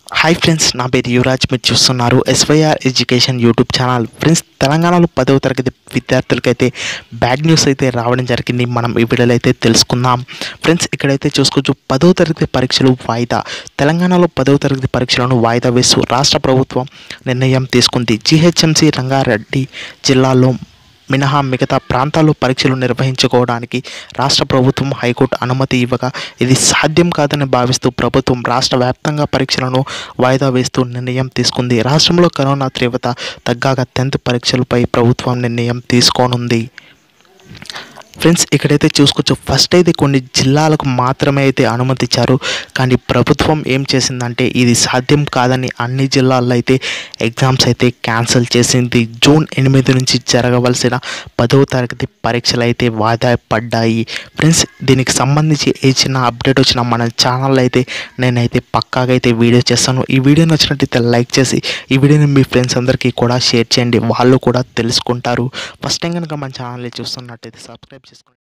Hi friends, నా పేరు యువరాజ్. మీరు చూస్తున్నారు SYR education YouTube channel. Friends, తెలంగాణలో 10వ తరగతి విద్యార్థులకైతే బ్యాడ్ న్యూస్ అయితే రావడం జరిగింది. మనం ఈ వీడియోలో అయితే తెలుసుకుందాం. ఫ్రెండ్స్, ఇక్కడైతే చూసుకోవచ్చు, 10వ తరగతి పరీక్షలు వాయిదా. తెలంగాణలో 10వ తరగతి పరీక్షలను వాయిదా వేస్తూ రాష్ట్ర ప్రభుత్వం నిర్ణయం తీసుకుంది. జీహెచ్ఎంసీ రంగారెడ్డి జిల్లాలో మినహా మిగతా ప్రాంతాల్లో పరీక్షలు నిర్వహించుకోవడానికి రాష్ట్ర ప్రభుత్వం హైకోర్టు అనుమతి ఇవ్వగా ఇది సాధ్యం కాదని భావిస్తూ ప్రభుత్వం రాష్ట్ర వ్యాప్తంగా పరీక్షలను వాయిదా వేస్తూ నిర్ణయం తీసుకుంది. రాష్ట్రంలో కరోనా తీవ్రత తగ్గాక 10th పరీక్షలపై ప్రభుత్వం నిర్ణయం తీసుకోనుంది. ఫ్రెండ్స్, ఇక్కడైతే చూసుకోవచ్చు, ఫస్ట్ అయితే కొన్ని జిల్లాలకు మాత్రమే అయితే అనుమతి ఇచ్చారు. కానీ ప్రభుత్వం ఏం చేసిందంటే ఇది సాధ్యం కాదని అన్ని జిల్లాల్లో అయితే ఎగ్జామ్స్ అయితే క్యాన్సిల్ చేసింది. జూన్ 8 నుంచి జరగవలసిన 10వ తరగతి పరీక్షలు అయితే వాయిదా పడ్డాయి. ఫ్రెండ్స్, దీనికి సంబంధించి ఏ చిన్న అప్డేట్ వచ్చినా మన ఛానల్లో అయితే నేనైతే పక్కాగా అయితే వీడియో చేస్తాను. ఈ వీడియో నచ్చినట్టయితే లైక్ చేసి ఈ వీడియోని మీ ఫ్రెండ్స్ అందరికీ కూడా షేర్ చేయండి. వాళ్ళు కూడా తెలుసుకుంటారు. ఫస్ట్ టైం కనుక మన ఛానల్ని చూస్తున్నట్టయితే సబ్స్క్రైబ్ చేసుకోండి.